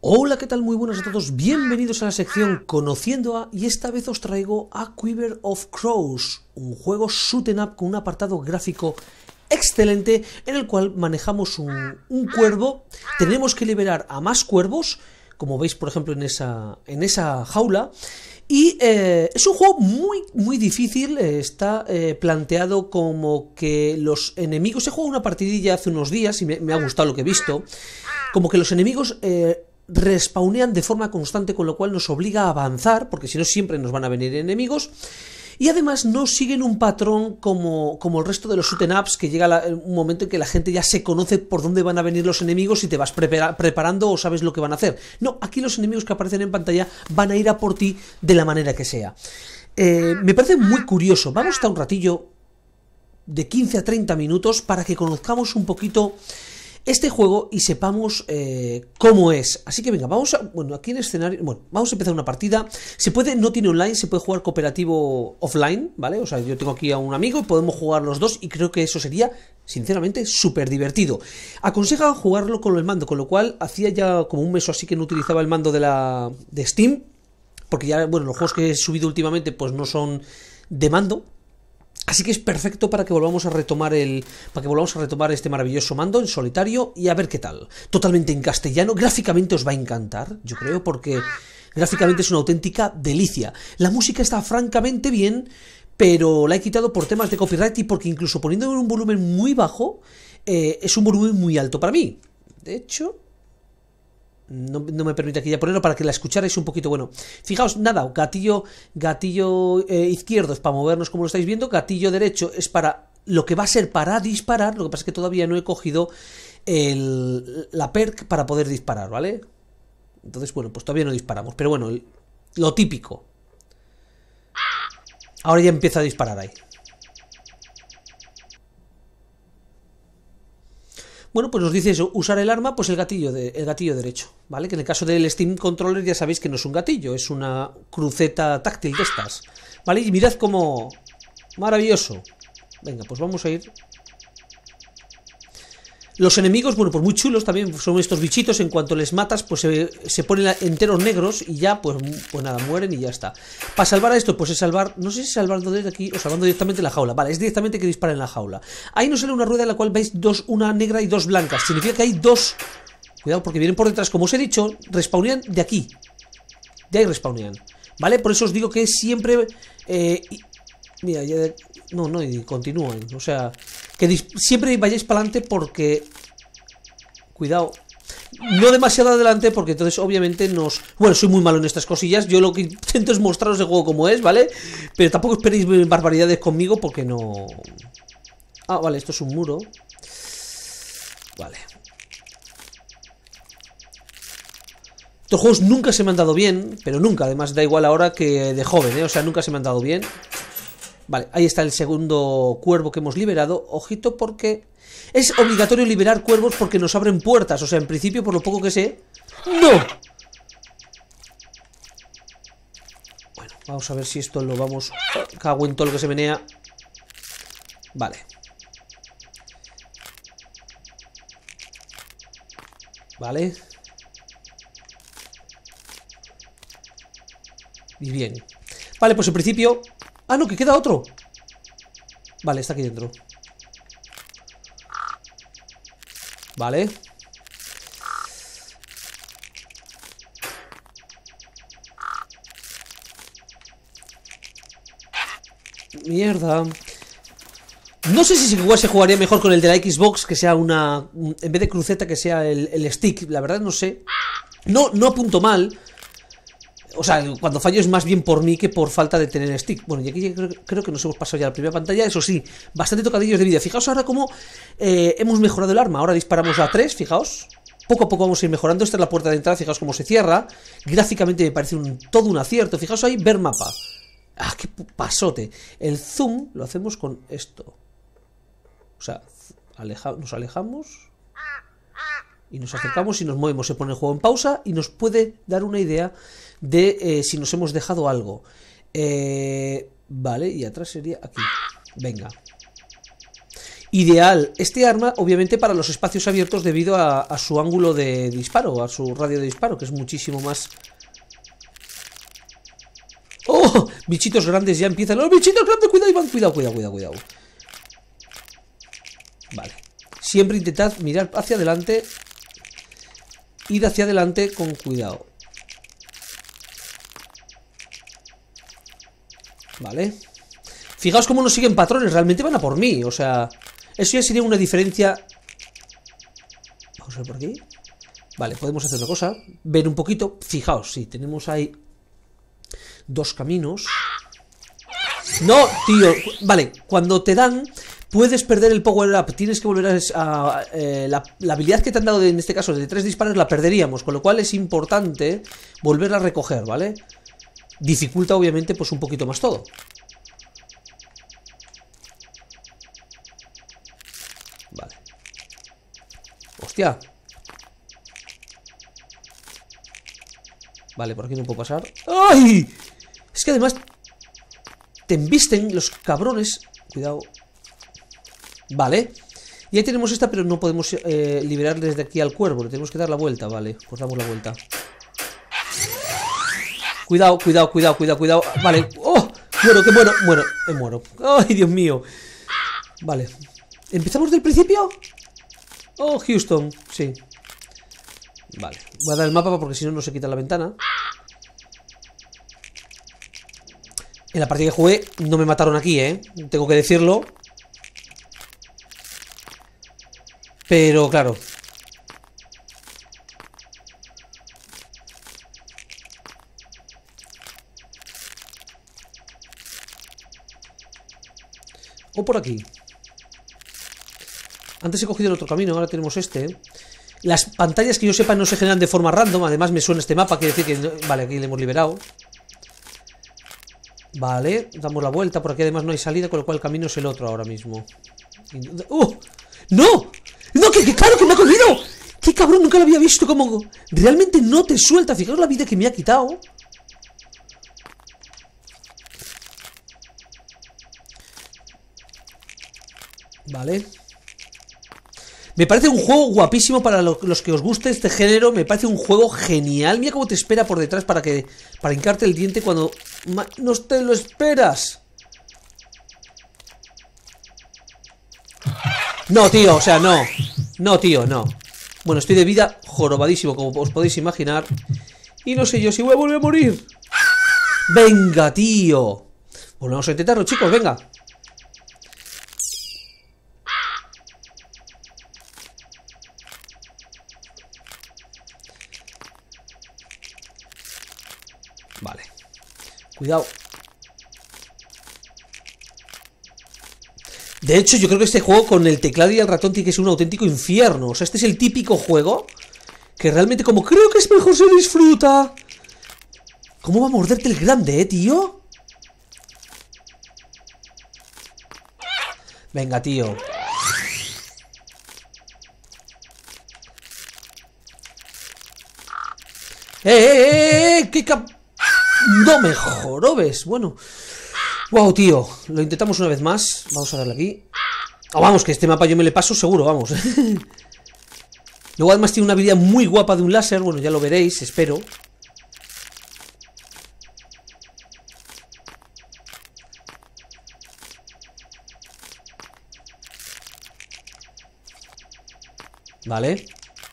Hola, ¿qué tal? Muy buenas a todos, bienvenidos a la sección Conociendo a... Y esta vez os traigo a Quiver of Crows, un juego shoot 'em up con un apartado gráfico excelente en el cual manejamos un cuervo, tenemos que liberar a más cuervos, como veis por ejemplo en esa jaula. Y es un juego muy difícil, está planteado como que los enemigos... He jugado una partidilla hace unos días y me ha gustado lo que he visto. Como que los enemigos respawnean de forma constante, con lo cual nos obliga a avanzar, porque si no siempre nos van a venir enemigos. Y además no siguen un patrón como el resto de los shoot 'em ups, que llega un momento en que la gente ya se conoce por dónde van a venir los enemigos y te vas preparando o sabes lo que van a hacer. No, aquí los enemigos que aparecen en pantalla van a ir a por ti de la manera que sea. Me parece muy curioso. Vamos a estar un ratillo de 15 a 30 minutos para que conozcamos un poquito este juego y sepamos cómo es. Así que venga, vamos a... Bueno, aquí en escenario... Bueno, vamos a empezar una partida. Se puede... No tiene online, se puede jugar cooperativo offline, ¿vale? O sea, yo tengo aquí a un amigo y podemos jugar los dos y creo que eso sería, sinceramente, súper divertido. Aconseja jugarlo con el mando, con lo cual hacía ya como un mes o así que no utilizaba el mando de Steam, porque ya, bueno, los juegos que he subido últimamente pues no son de mando. Así que es perfecto para que volvamos a retomar este maravilloso mando en solitario y a ver qué tal. Totalmente en castellano, gráficamente os va a encantar, yo creo, porque gráficamente es una auténtica delicia. La música está francamente bien, pero la he quitado por temas de copyright y porque incluso poniéndolo en un volumen muy bajo, es un volumen muy alto para mí. De hecho... No me permite aquí ya ponerlo para que la escucharais un poquito. Bueno, fijaos, nada, gatillo izquierdo es para movernos como lo estáis viendo, gatillo derecho es para lo que va a ser para disparar. Lo que pasa es que todavía no he cogido la perk para poder disparar, ¿vale? Entonces, bueno, pues todavía no disparamos, pero bueno, lo típico. Ahora ya empieza a disparar ahí. Bueno, pues nos dice eso, usar el arma, pues el gatillo derecho, ¿vale? Que en el caso del Steam Controller ya sabéis que no es un gatillo, es una cruceta táctil de estas, ¿vale? Y mirad cómo... Maravilloso. Venga, pues vamos a ir... Los enemigos, bueno, pues muy chulos también, son estos bichitos, en cuanto les matas, pues se ponen enteros negros y ya, pues nada, mueren y ya está. Para salvar a esto, pues es salvar, no sé si salvando desde aquí o salvando directamente en la jaula. Vale, es directamente que dispara en la jaula. Ahí nos sale una rueda en la cual veis dos, una negra y dos blancas. Significa que hay dos... Cuidado, porque vienen por detrás, como os he dicho, respawnean de aquí. De ahí respawnean, ¿vale? Por eso os digo que siempre... mira, ya... No, y continúan, o sea... Que siempre vayáis para adelante porque... Cuidado. No demasiado adelante porque entonces obviamente nos... Bueno, soy muy malo en estas cosillas. Yo lo que intento es mostraros el juego como es, ¿vale? Pero tampoco esperéis barbaridades conmigo porque no... Ah, vale, esto es un muro. Vale. Estos juegos nunca se me han dado bien, pero nunca, además da igual ahora que de joven, ¿eh? O sea, nunca se me han dado bien. Vale, ahí está el segundo cuervo que hemos liberado. Ojito porque es obligatorio liberar cuervos porque nos abren puertas. O sea, en principio, por lo poco que sé... ¡No! Bueno, vamos a ver si esto lo vamos... Cago en todo lo que se menea. Vale. Vale. Y bien. Vale, pues en principio... Ah, no, que queda otro. Vale, está aquí dentro. Vale. Mierda. No sé si igual se jugaría mejor con el de la Xbox, que sea una... En vez de cruceta, que sea el stick. La verdad no sé. No apunto mal. O sea, cuando fallo es más bien por mí que por falta de tener stick. Bueno, y aquí creo que nos hemos pasado ya la primera pantalla. Eso sí, bastante tocadillos de vida. Fijaos ahora cómo hemos mejorado el arma. Ahora disparamos a 3, fijaos. Poco a poco vamos a ir mejorando. Esta es la puerta de entrada, fijaos cómo se cierra. Gráficamente me parece todo un acierto. Fijaos ahí, ver mapa. ¡Ah, qué pasote! El zoom lo hacemos con esto. O sea, nos alejamos y nos acercamos y nos movemos. Se pone el juego en pausa y nos puede dar una idea de si nos hemos dejado algo. Vale, y atrás sería aquí. Venga. Ideal este arma, obviamente, para los espacios abiertos debido a su ángulo de disparo, a su radio de disparo, que es muchísimo más... ¡Oh! Bichitos grandes ya empiezan. ¡Los bichitos grandes! Cuidado, Iván. Cuidado. Vale. Siempre intentad mirar hacia adelante. Ir hacia adelante con cuidado. Vale. Fijaos cómo nos siguen patrones. Realmente van a por mí. O sea, eso ya sería una diferencia. Vamos a ver por aquí. Vale, podemos hacer una cosa. Ver un poquito. Fijaos, sí, tenemos ahí dos caminos. No, tío. Vale, cuando te dan, puedes perder el power up. Tienes que volver a la habilidad que te han dado en este caso de 3 disparos la perderíamos. Con lo cual es importante volverla a recoger, ¿vale? Dificulta obviamente pues un poquito más todo. Vale. Hostia. Vale, por aquí no puedo pasar. ¡Ay! Es que además te embisten los cabrones. Cuidado. Vale. Y ahí tenemos esta, pero no podemos liberar desde aquí al cuervo. Le tenemos que dar la vuelta, vale. Pues damos la vuelta. Cuidado. Vale. ¡Oh! Muero. ¡Ay, Dios mío! Vale. ¿Empezamos del principio? Oh, Houston. Sí. Vale. Voy a dar el mapa porque si no, no se quita la ventana. En la partida que jugué no me mataron aquí, tengo que decirlo. Pero, claro. O por aquí. Antes he cogido el otro camino, ahora tenemos este. Las pantallas que yo sepa no se generan de forma random. Además me suena este mapa, quiere decir que... Vale, aquí le hemos liberado. Vale, damos la vuelta. Por aquí además no hay salida, con lo cual el camino es el otro ahora mismo. ¡Oh! ¡No! ¡No! ¡Que claro que me ha cogido! ¡Qué cabrón! Nunca lo había visto como... Realmente no te suelta. Fijaos la vida que me ha quitado. Vale. Me parece un juego guapísimo para los que os guste este género. Me parece un juego genial. Mira cómo te espera por detrás para hincarte el diente cuando no te lo esperas. No, tío, o sea, no. No, tío, no. Bueno, estoy de vida jorobadísimo, como os podéis imaginar. Y no sé yo si voy a volver a morir. Venga, tío. Volvemos a intentarlo, chicos, venga. Vale. Cuidado. De hecho, yo creo que este juego con el teclado y el ratón tiene que ser un auténtico infierno. O sea, este es el típico juego que realmente como creo que es mejor se disfruta. ¿Cómo va a morderte el grande, tío? Venga, tío. ¡Qué cap... No me jorobes. Bueno. Wow, tío. Lo intentamos una vez más. Vamos a darle aquí. Oh, vamos, que este mapa yo me le paso seguro, vamos. Luego además tiene una habilidad muy guapa de un láser. Bueno, ya lo veréis, espero. Vale.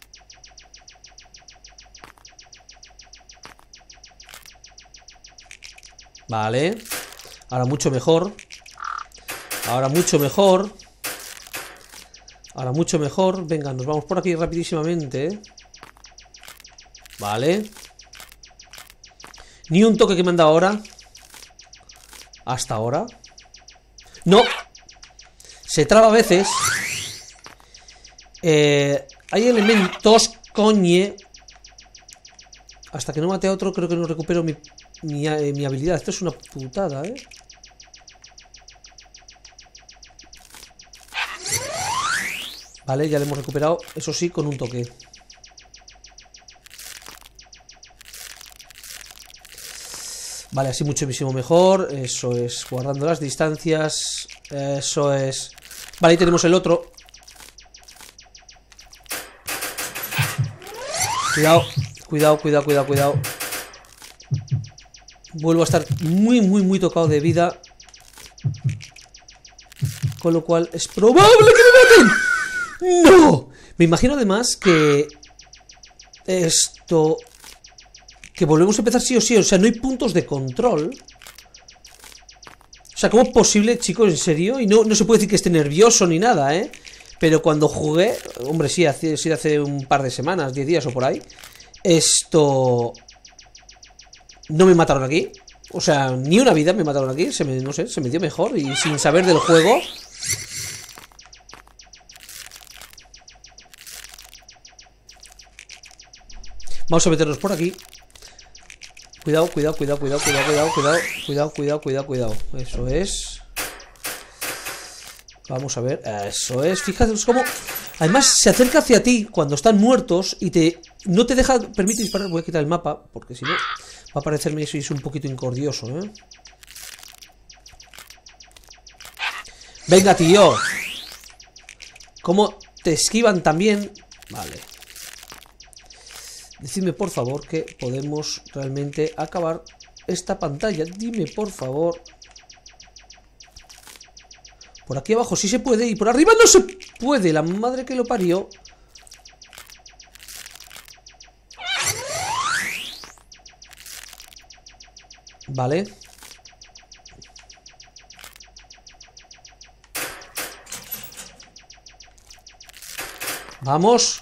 Vale. Ahora mucho mejor. Ahora mucho mejor. Ahora mucho mejor. Venga, nos vamos por aquí rapidísimamente. Vale. Ni un toque que me han dado ahora. Hasta ahora. No. Se traba a veces. Hay elementos, coñe. Hasta que no mate a otro, creo que no recupero mi habilidad. Esto es una putada, Vale, ya le hemos recuperado. Eso sí, con un toque. Vale, así muchísimo mejor. Eso es, guardando las distancias. Eso es. Vale, ahí tenemos el otro. Cuidado, cuidado, cuidado, cuidado, cuidado. Vuelvo a estar muy tocado de vida. Con lo cual es probable que me maten. ¡No! Me imagino además que... Esto... Que volvemos a empezar sí o sí. O sea, no hay puntos de control. O sea, ¿cómo es posible, chicos? ¿En serio? Y no se puede decir que esté nervioso ni nada, ¿eh? Pero cuando jugué... Hombre, sí, hace un par de semanas, 10 días o por ahí. Esto... No me mataron aquí. O sea, ni una vida me mataron aquí. No sé, se me dio mejor. Y sin saber del juego... Vamos a meternos por aquí. Cuidado, cuidado, cuidado, cuidado, cuidado, cuidado, cuidado, cuidado, cuidado, cuidado, cuidado. Eso es. Vamos a ver. Eso es. Fíjate cómo... Además se acerca hacia ti cuando están muertos y no te deja... Permite disparar. Voy a quitar el mapa porque si no va a parecerme eso y es un poquito incordioso, ¿eh? Venga, tío. ¿Cómo te esquivan también? Vale. Decidme por favor que podemos realmente acabar esta pantalla. Dime por favor. Por aquí abajo sí se puede y por arriba no se puede. La madre que lo parió. Vale. Vamos.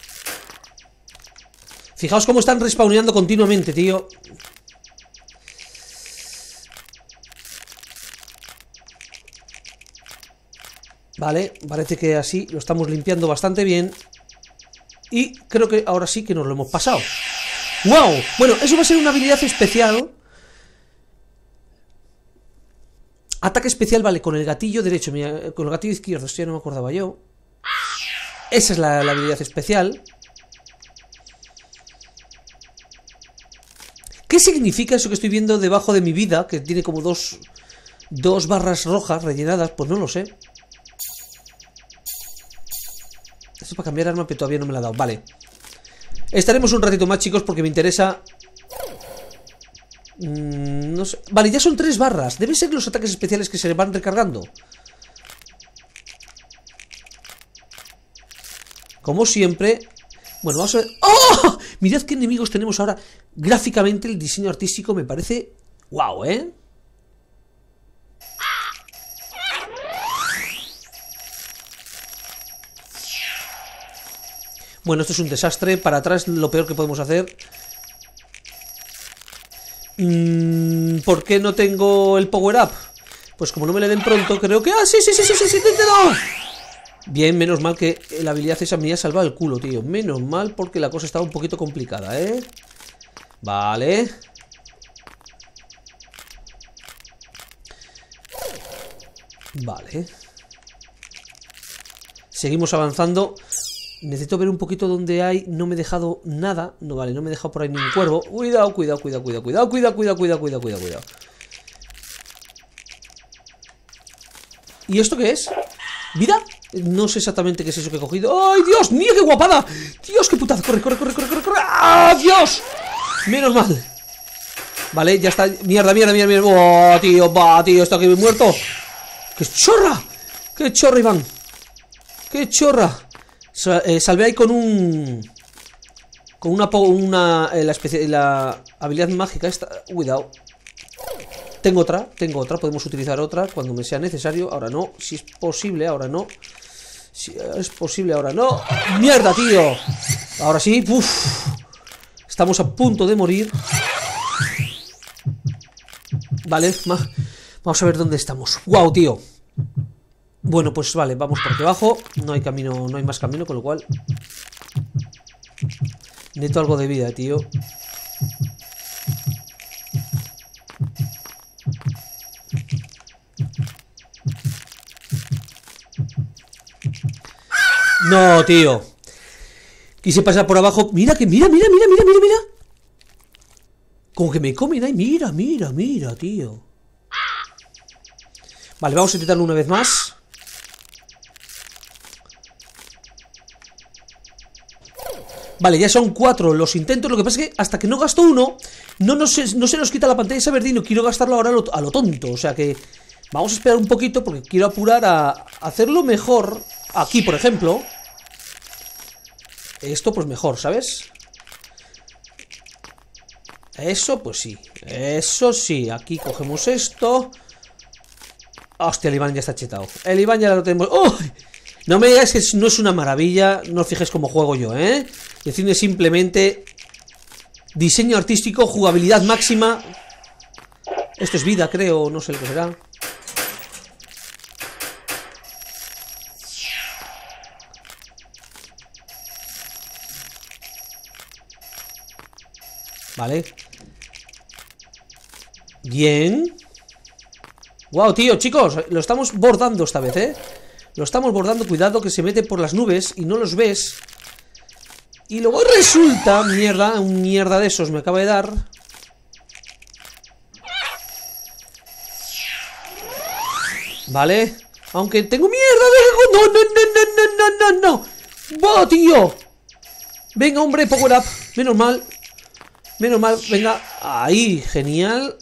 Fijaos cómo están respawneando continuamente, tío. Vale, parece que así lo estamos limpiando bastante bien. Y creo que ahora sí que nos lo hemos pasado. ¡Wow! Bueno, eso va a ser una habilidad especial. Ataque especial, vale, con el gatillo derecho. Mira, con el gatillo izquierdo, esto ya no me acordaba yo. Esa es la habilidad especial. ¿Qué significa eso que estoy viendo debajo de mi vida? Que tiene como dos barras rojas rellenadas. Pues no lo sé. Esto es para cambiar arma, pero todavía no me la ha dado. Vale. Estaremos un ratito más, chicos, porque me interesa... no sé. Vale, ya son 3 barras. Deben ser los ataques especiales que se van recargando. Como siempre... Bueno, vamos a ver... ¡Oh! Mirad qué enemigos tenemos ahora. Gráficamente el diseño artístico me parece... ¡Wow! ¿Eh? Bueno, esto es un desastre. Para atrás lo peor que podemos hacer. ¿Por qué no tengo el power up? Pues como no me le den pronto, creo que... ¡Ah, sí! ¡No! Bien, menos mal que la habilidad esa me ha salvado el culo, tío. Menos mal porque la cosa estaba un poquito complicada, ¿eh? Vale. Vale. Seguimos avanzando. Necesito ver un poquito dónde hay. No me he dejado nada. No, vale, no me he dejado por ahí ningún cuervo. Cuidado, cuidado, cuidado, cuidado, cuidado, cuidado, cuidado, cuidado, cuidado, cuidado, cuidado. ¿Y esto qué es? ¿Vida? No sé exactamente qué es eso que he cogido. ¡Ay, Dios mío, qué guapada! ¡Dios, qué putada! ¡Corre, corre, corre, corre, corre, corre! ¡Ah, Dios! Menos mal. Vale, ya está. Mierda, mierda, mierda, mierda. ¡Oh, tío! ¡Va, tío! ¡Está aquí muerto! ¡Qué chorra! ¡Qué chorra, Iván! ¡Qué chorra! Salvé ahí con un... Con la habilidad mágica esta. Cuidado. Tengo otra, podemos utilizar otra cuando me sea necesario. Ahora no, si es posible, ahora no. Si es posible, ahora no. ¡Mierda, tío! Ahora sí, uff. Estamos a punto de morir. Vale, vamos a ver dónde estamos. ¡Wow, tío! Bueno, pues vale, vamos por debajo. No hay camino, no hay más camino, con lo cual... Necesito algo de vida, tío. No, tío. Quise pasar por abajo. Mira que, mira. Como que me comen ahí. Mira, tío. Vale, vamos a intentarlo una vez más. Vale, ya son 4 los intentos. Lo que pasa es que hasta que no gasto uno, no se nos quita la pantalla esa verde y no quiero gastarlo ahora a lo tonto. O sea que vamos a esperar un poquito porque quiero apurar a hacerlo mejor. Aquí, por ejemplo. Esto pues mejor, ¿sabes? Eso pues sí. Eso sí. Aquí cogemos esto. Hostia, el Iván ya está chetado. El Iván ya lo tenemos. ¡Oh! No me digáis que no es una maravilla. No os fijéis cómo juego yo, ¿eh? Decidme simplemente diseño artístico, jugabilidad máxima. Esto es vida, creo. No sé lo que será. Vale. Bien. Wow, tío, chicos, lo estamos bordando esta vez, ¿eh? Lo estamos bordando, cuidado que se mete por las nubes y no los ves. Y luego resulta, mierda, un mierda de esos me acaba de dar. Vale. Aunque tengo mierda de... No, no, no, no, no, no, no. ¡Va, tío! Venga, hombre, power up. Menos mal. Menos mal, venga. Ahí, genial.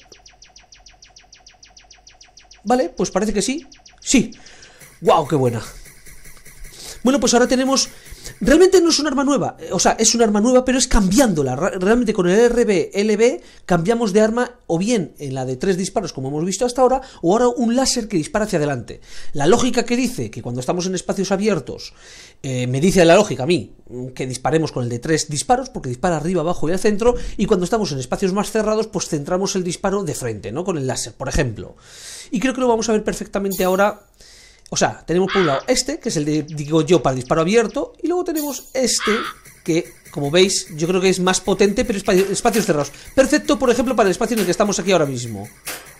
Vale, pues parece que sí. Sí. ¡Wow, qué buena! Bueno, pues ahora tenemos... Realmente no es un arma nueva. O sea, es un arma nueva, pero es cambiándola. Realmente con el RB, LB, cambiamos de arma o bien en la de 3 disparos, como hemos visto hasta ahora, o ahora un láser que dispara hacia adelante. La lógica que dice que cuando estamos en espacios abiertos, me dice la lógica a mí que disparemos con el de 3 disparos, porque dispara arriba, abajo y al centro, y cuando estamos en espacios más cerrados, pues centramos el disparo de frente, ¿no? Con el láser, por ejemplo. Y creo que lo vamos a ver perfectamente ahora. O sea, tenemos por un lado este, que es el de, digo yo, para disparo abierto, y luego tenemos este, que, como veis, yo creo que es más potente, pero espacios cerrados. Perfecto, por ejemplo, para el espacio en el que estamos aquí ahora mismo.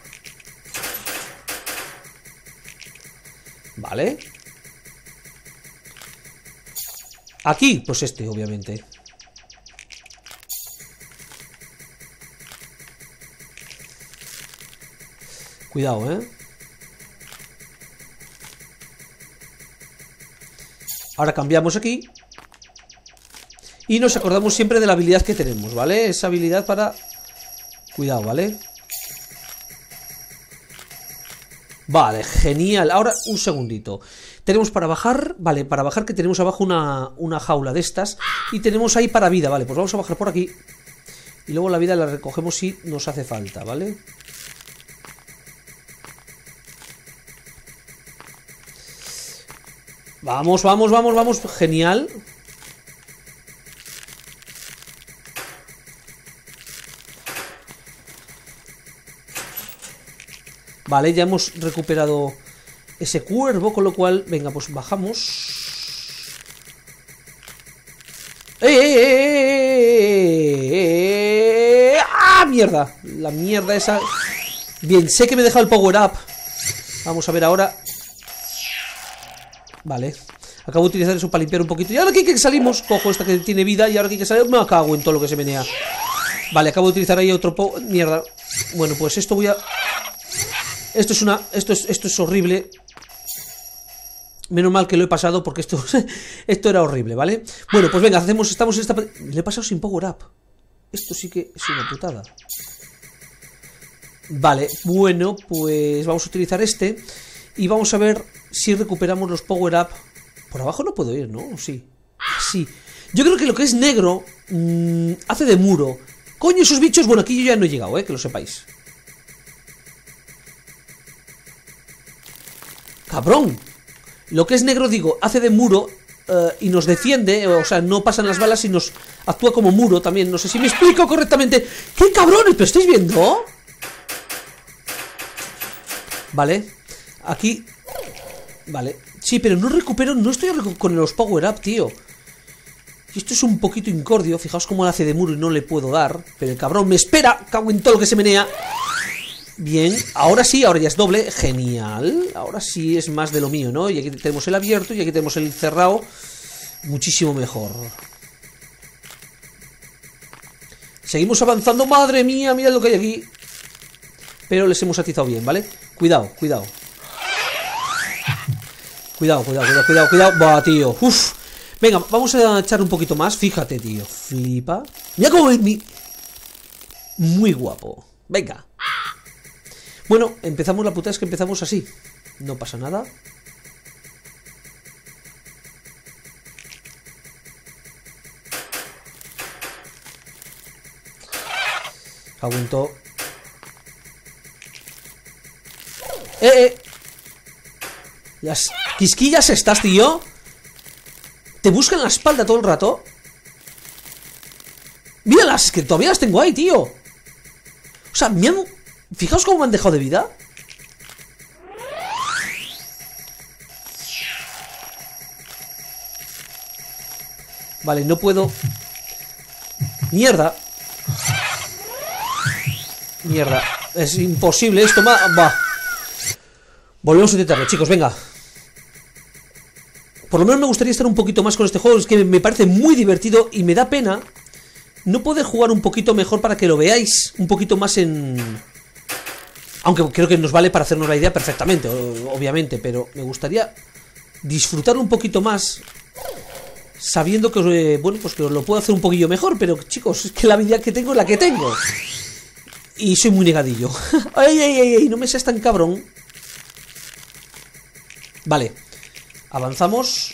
Vale. Aquí, pues este, obviamente. Cuidado, ¿eh? Ahora cambiamos aquí. Y nos acordamos siempre de la habilidad que tenemos, ¿vale? Esa habilidad para... Cuidado, ¿vale? Vale, genial. Ahora, un segundito. Tenemos para bajar... Vale, para bajar que tenemos abajo una jaula de estas. Y tenemos ahí para vida, vale. Pues vamos a bajar por aquí. Y luego la vida la recogemos si nos hace falta, ¿vale? Vamos, vamos, vamos, vamos. Genial. Vale, ya hemos recuperado ese cuervo, con lo cual, venga, pues bajamos. ¡Ah, mierda! La mierda esa. Bien, sé que me he dejado el power up. Vamos a ver ahora. Vale, acabo de utilizar eso para limpiar un poquito. Y ahora aquí que salimos, cojo esta que tiene vida. Y ahora aquí que salimos, me cago en todo lo que se menea. Vale, acabo de utilizar ahí otro mierda. Bueno, pues esto voy a... Esto es horrible. Menos mal que lo he pasado porque esto era horrible, ¿vale? Bueno, pues venga, estamos en esta... Le he pasado sin power up. Esto sí que es una putada. Vale, bueno, pues vamos a utilizar este. Y vamos a ver si recuperamos los power up. Por abajo no puedo ir, ¿no? Sí. Sí. Yo creo que lo que es negro hace de muro. Coño, esos bichos... Bueno, aquí yo ya no he llegado, que lo sepáis. ¡Cabrón! Lo que es negro, digo, hace de muro y nos defiende. O sea, no pasan las balas y nos actúa como muro también. No sé si me explico correctamente. ¡Qué cabrones! ¿Pero estáis viendo? Vale. Aquí... Vale. Sí, pero no recupero... No estoy con los power up, tío. Y esto es un poquito incordio. Fijaos cómo le hace de muro y no le puedo dar. Pero el cabrón me espera. Cago en todo lo que se menea. Bien. Ahora sí, ahora ya es doble. Genial. Ahora sí es más de lo mío, ¿no? Y aquí tenemos el abierto y aquí tenemos el cerrado. Muchísimo mejor. Seguimos avanzando. Madre mía, mirad lo que hay aquí. Pero les hemos atizado bien, ¿vale? Cuidado, cuidado. Cuidado, cuidado, cuidado, cuidado, cuidado. Va, tío. Uf. Venga, vamos a echar un poquito más. Fíjate, tío. Flipa. Mira cómo... Muy guapo. Venga. Bueno, empezamos, la puta es que empezamos así. No pasa nada. Aguanto. Las quisquillas estás, tío. Te buscan la espalda todo el rato. Míralas, que todavía las tengo ahí, tío. O sea, me han... Fijaos cómo me han dejado de vida. Vale, no puedo. Mierda. Mierda. Es imposible esto, va. Volvemos a intentarlo, chicos, venga. Por lo menos me gustaría estar un poquito más con este juego. Es que me parece muy divertido y me da pena no poder jugar un poquito mejor para que lo veáis un poquito más en... Aunque creo que nos vale para hacernos la idea perfectamente, obviamente. Pero me gustaría disfrutarlo un poquito más, sabiendo que, bueno, pues que os lo puedo hacer un poquillo mejor. Pero, chicos, es que la habilidad que tengo es la que tengo. Y soy muy negadillo. ¡Ay! No me seas tan cabrón. Vale. Avanzamos.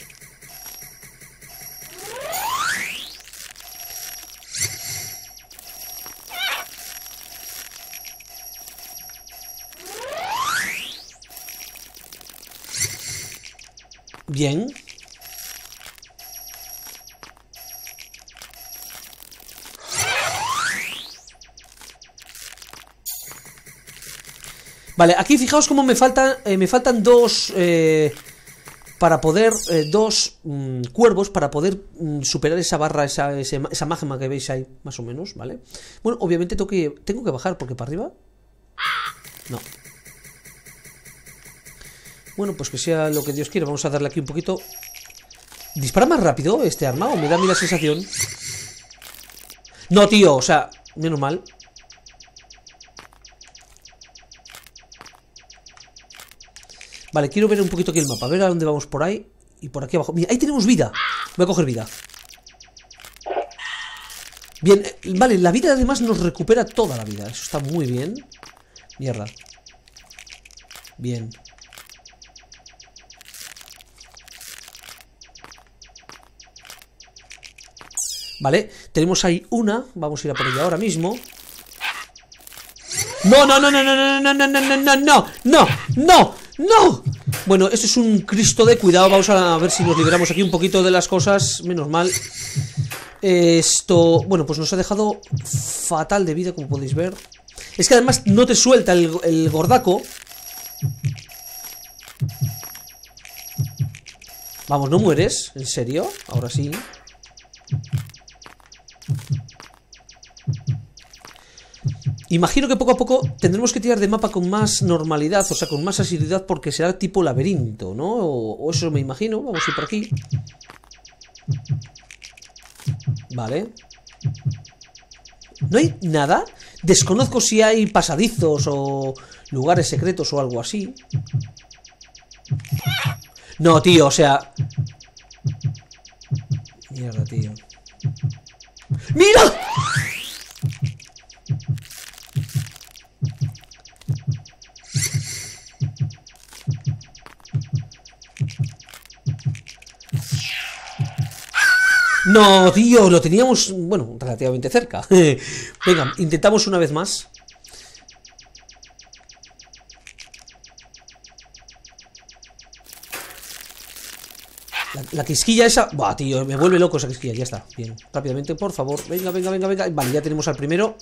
Bien. Vale, aquí fijaos cómo me faltan dos... para poder, dos cuervos para poder superar esa barra, esa magma que veis ahí, más o menos, ¿vale? Bueno, obviamente tengo que bajar, porque para arriba... No. Bueno, pues que sea lo que Dios quiera. Vamos a darle aquí un poquito. ¿Dispara más rápido este arma? ¿O me da a mí la sensación? No, tío, o sea, menos mal. Vale, quiero ver un poquito aquí el mapa. A ver a dónde vamos por ahí. Y por aquí abajo. Mira, ahí tenemos vida. Voy a coger vida. Bien, vale, la vida además nos recupera toda la vida. Eso está muy bien. Mierda. Bien. Vale, tenemos ahí una. Vamos a ir a por ella ahora mismo. No, no, no, no, no, no, no, no, no, no, no, no, no, no, no. Bueno, esto es un Cristo de cuidado. Vamos a ver si nos liberamos aquí un poquito de las cosas. Menos mal. Esto, bueno, pues nos ha dejado fatal de vida, como podéis ver. Es que además no te suelta el gordaco. Vamos, ¿no mueres? ¿En serio? Ahora sí. Imagino que poco a poco tendremos que tirar de mapa con más normalidad, o sea, con más asiduidad, porque será tipo laberinto, ¿no? O eso me imagino. Vamos a ir por aquí. Vale. ¿No hay nada? Desconozco si hay pasadizos o lugares secretos o algo así. No, tío, o sea... Mierda, tío. ¡Mira! No, tío, lo teníamos, bueno, relativamente cerca. Venga, intentamos una vez más. La quisquilla esa... Buah, tío, me vuelve loco esa quisquilla. Ya está, bien, rápidamente, por favor. Venga, venga, venga, venga. Vale, ya tenemos al primero.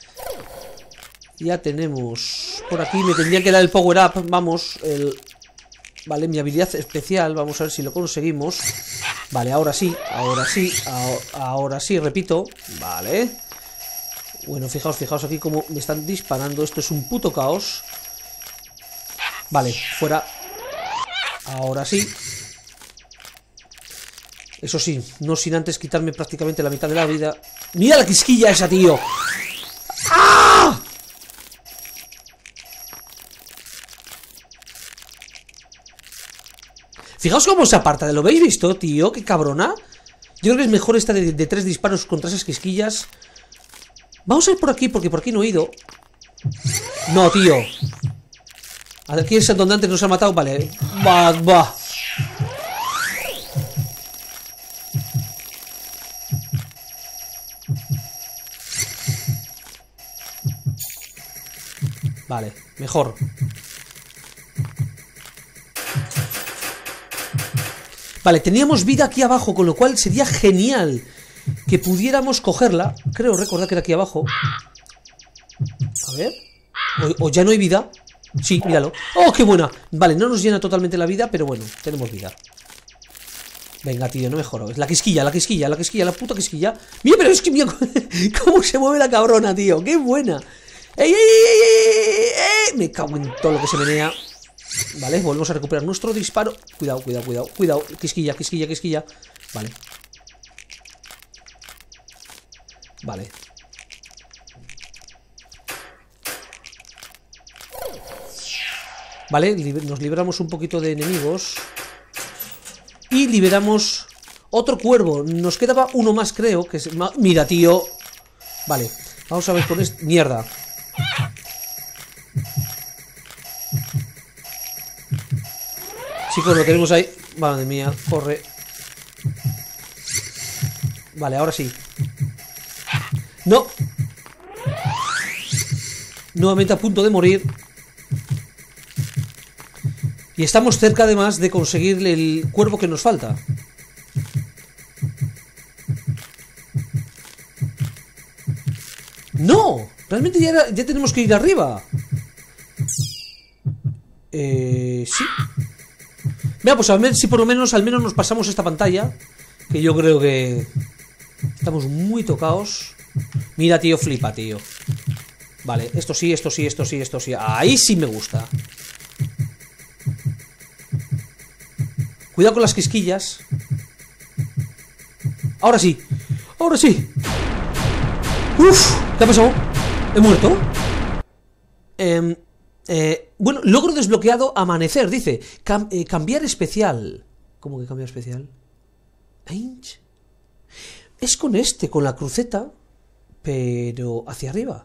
Ya tenemos... Por aquí me tendría que dar el power up. Vamos, Vale, mi habilidad especial. Vamos a ver si lo conseguimos. Vale, ahora sí, ahora sí, repito. Vale. Bueno, fijaos aquí cómo me están disparando. Esto es un puto caos. Vale, fuera. Ahora sí. Eso sí, no sin antes quitarme prácticamente la mitad de la vida. ¡Mira la quisquilla esa, tío! ¡Ah! Fijaos cómo se aparta, ¿lo habéis visto, tío? ¡Qué cabrona! Yo creo que es mejor esta de 3 disparos contra esas quisquillas. Vamos a ir por aquí, porque por aquí no he ido. No, tío. Aquí es donde antes nos ha matado. Vale. Va. Vale, mejor. Vale, teníamos vida aquí abajo, con lo cual sería genial que pudiéramos cogerla. Creo recordar que era aquí abajo. A ver. O ya no hay vida. Sí, míralo. ¡Oh, qué buena! Vale, no nos llena totalmente la vida, pero bueno, tenemos vida. Venga, tío, no mejoro. Es la quisquilla, la puta quisquilla. Mira, pero es que mira cómo se mueve la cabrona, tío. ¡Qué buena! ¡Ey, ey, ey, ey! Me cago en todo lo que se menea. Vale, volvemos a recuperar nuestro disparo. Cuidado. Quisquilla. Vale. Vale, nos libramos un poquito de enemigos. Y liberamos otro cuervo. Nos quedaba uno más, creo. Que es... Mira, tío. Vale, vamos a ver con esto. Mierda. Chicos, lo tenemos ahí. Madre mía, corre. Vale, ahora sí. No. Nuevamente a punto de morir. Y estamos cerca además de conseguir el cuervo que nos falta. ¡No! Realmente ya tenemos que ir arriba. Sí. Mira, pues a ver si por lo menos al menos nos pasamos esta pantalla. Que yo creo que estamos muy tocados. Mira, tío, flipa, tío. Vale, esto sí. Ahí sí me gusta. Cuidado con las quisquillas. Ahora sí. Uf, ¿qué ha pasado? ¿He muerto? Bueno, logro desbloqueado amanecer, dice. Cambiar especial. ¿Cómo que cambiar especial? Ainch. Es con con la cruceta, pero hacia arriba.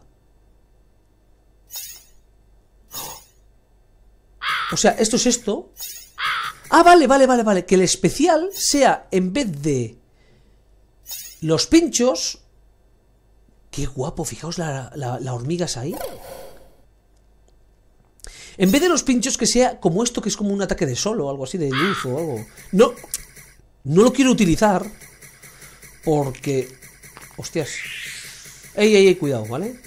O sea, esto es esto. Ah, vale. Que el especial sea, en vez de los pinchos... Qué guapo, fijaos la hormiga es ahí. En vez de los pinchos, que sea como esto, que es como un ataque de sol o algo así, de luz o algo. No lo quiero utilizar porque... Hostias. Ey, cuidado, ¿vale?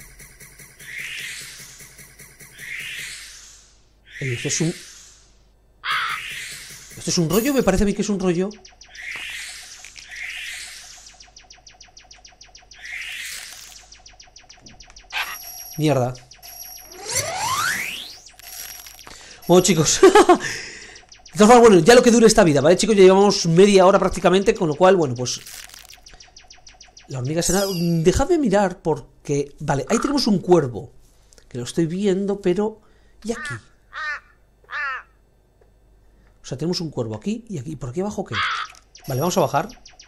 Ey, esto es un rollo, me parece a mí que es un rollo. Mierda. Bueno, chicos. Entonces, bueno, ya lo que dure esta vida, ¿vale, chicos? Ya llevamos media hora prácticamente, con lo cual, bueno, pues... La hormiga será... Dejadme mirar porque... Vale, ahí tenemos un cuervo. Que lo estoy viendo, pero... ¿Y aquí? O sea, tenemos un cuervo aquí y aquí. ¿Por aquí abajo qué? Vale, vamos a bajar.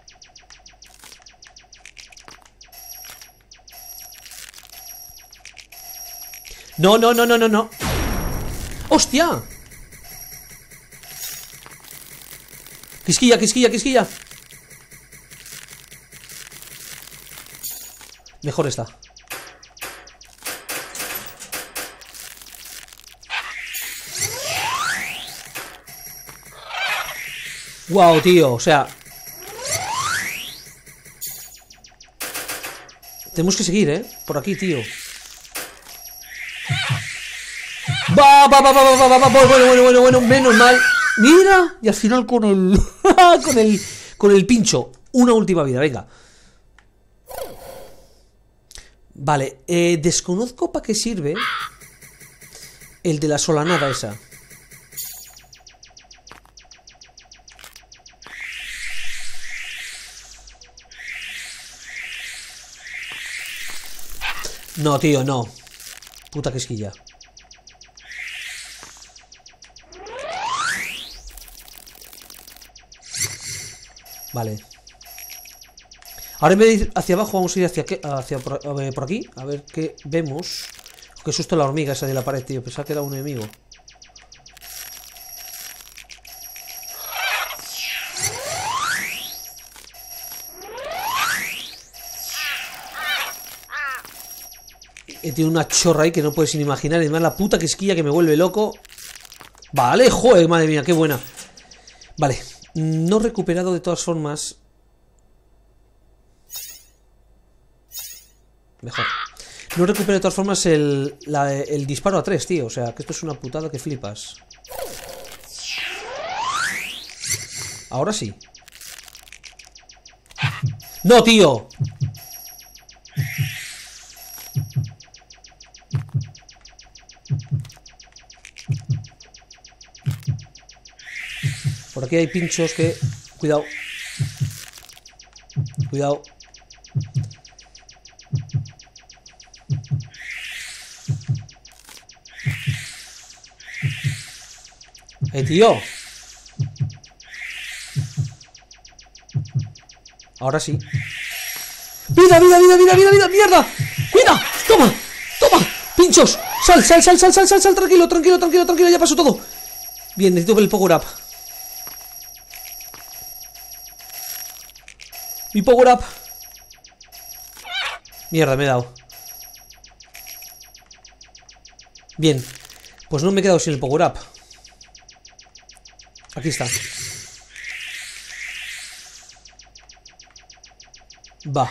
No. ¡Hostia! Quisquilla. Mejor está. Wow, tío, o sea... Tenemos que seguir, ¿eh? Por aquí, tío. Va. Bueno, menos mal. Mira, y al final con el... con el pincho. Una última vida, venga. Vale, desconozco para qué sirve el de la solanada esa. No, tío, no. Puta quisquilla. Vale. Ahora en vez de ir hacia abajo vamos a ir hacia por aquí. A ver qué vemos. Qué susto la hormiga esa de la pared, tío. Pensaba que era un enemigo. Tiene una chorra ahí que no puedes ni imaginar. Y además la puta quisquilla que me vuelve loco. Vale, joder, madre mía, qué buena. Vale, no he recuperado de todas formas. Mejor. No recupero de todas formas el disparo a 3, tío. O sea, que esto es una putada que flipas. Ahora sí. ¡No, tío! Por aquí hay pinchos que... Cuidado. Cuidado. Tío. Ahora sí. ¡Vida, vida, vida, vida, vida, vida! ¡Mierda! ¡Cuida! ¡Toma! ¡Toma! ¡Pinchos! ¡Sal, sal, sal, sal, sal, sal, sal! Tranquilo, tranquilo, tranquilo, tranquilo. Ya pasó todo. Bien, necesito el power up. Mi power up. Mierda, me he dado. Bien. Pues no me he quedado sin el power up. Aquí está. Va.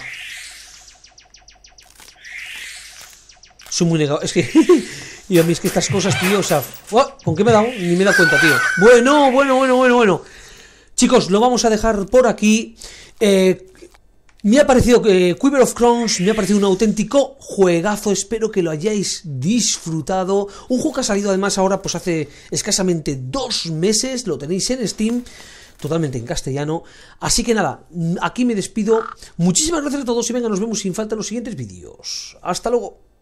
Soy muy negado. Es que... y a mí es que estas cosas, tío, o sea... ¿Con qué me he dado? Ni me he dado cuenta, tío. Bueno, bueno, bueno, bueno, bueno. Chicos, lo vamos a dejar por aquí. Me ha parecido que Quiver of Crowns, me ha parecido un auténtico juegazo, espero que lo hayáis disfrutado. Un juego que ha salido además ahora pues hace escasamente 2 meses, lo tenéis en Steam, totalmente en castellano. Así que nada, aquí me despido. Muchísimas gracias a todos y venga, nos vemos sin falta en los siguientes vídeos. Hasta luego.